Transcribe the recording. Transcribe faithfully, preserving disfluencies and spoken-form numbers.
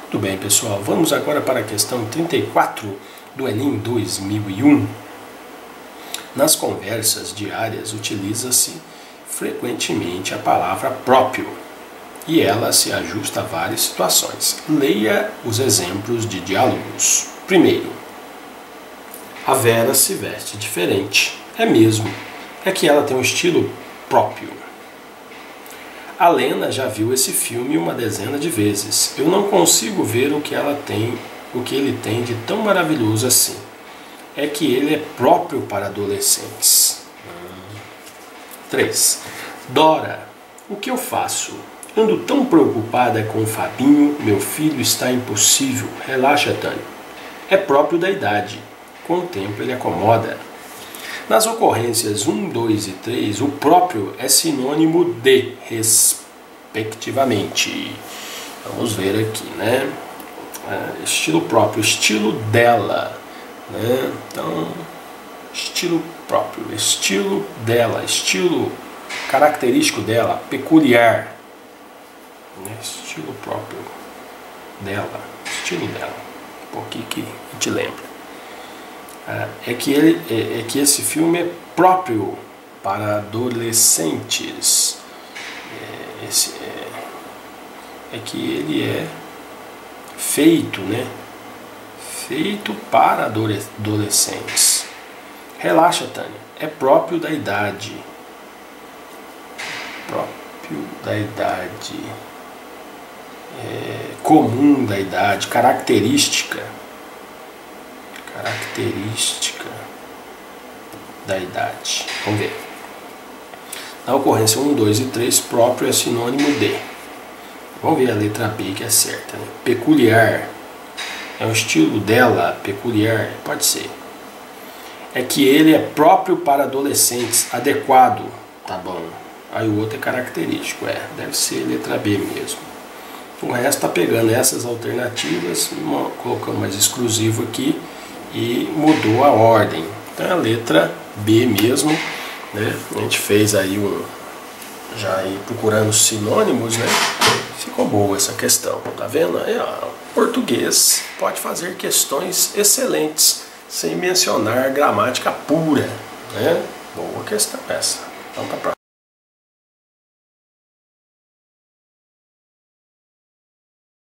Tudo bem, pessoal, vamos agora para a questão trinta e quatro do Enem dois mil e um. Nas conversas diárias utiliza-se frequentemente a palavra próprio e ela se ajusta a várias situações. Leia os exemplos de diálogos. Primeiro, a Vera se veste diferente. É mesmo, é que ela tem um estilo próprio. A Lena já viu esse filme uma dezena de vezes. Eu não consigo ver o que ela tem, o que ele tem de tão maravilhoso assim. É que ele é próprio para adolescentes. três. Dora, o que eu faço? Ando tão preocupada com o Fabinho, meu filho está impossível. Relaxa, Tânia. É próprio da idade. Com o tempo ele acomoda. Nas ocorrências um, dois e três, o próprio é sinônimo de, respectivamente. Vamos ver aqui, né? Estilo próprio, estilo dela, né? Então, estilo próprio, estilo dela, estilo característico dela, peculiar, né? Estilo próprio dela, estilo dela. Por que que a gente lembra? É que, ele, é, é que esse filme é próprio para adolescentes. É, esse, é, é que ele é feito, né? Feito para adolescentes. Relaxa, Tânia. É próprio da idade. Próprio da idade. É, comum da idade. Característica. Característica da idade. Vamos ver. Na ocorrência um, dois e três, próprio é sinônimo de. Vamos ver a letra B que é certa, né? Peculiar. É um estilo dela, peculiar, pode ser. É que ele é próprio para adolescentes, adequado. Tá bom. Aí o outro é característico, é. Deve ser letra B mesmo. O resto tá pegando essas alternativas, uma, colocando mais exclusivo aqui. E mudou a ordem. Então é a letra B mesmo, né? A gente fez aí um, já aí procurando sinônimos, né? Ficou boa essa questão, tá vendo? Aí, ó, português pode fazer questões excelentes sem mencionar gramática pura, né? Boa questão essa. Vamos para a próxima.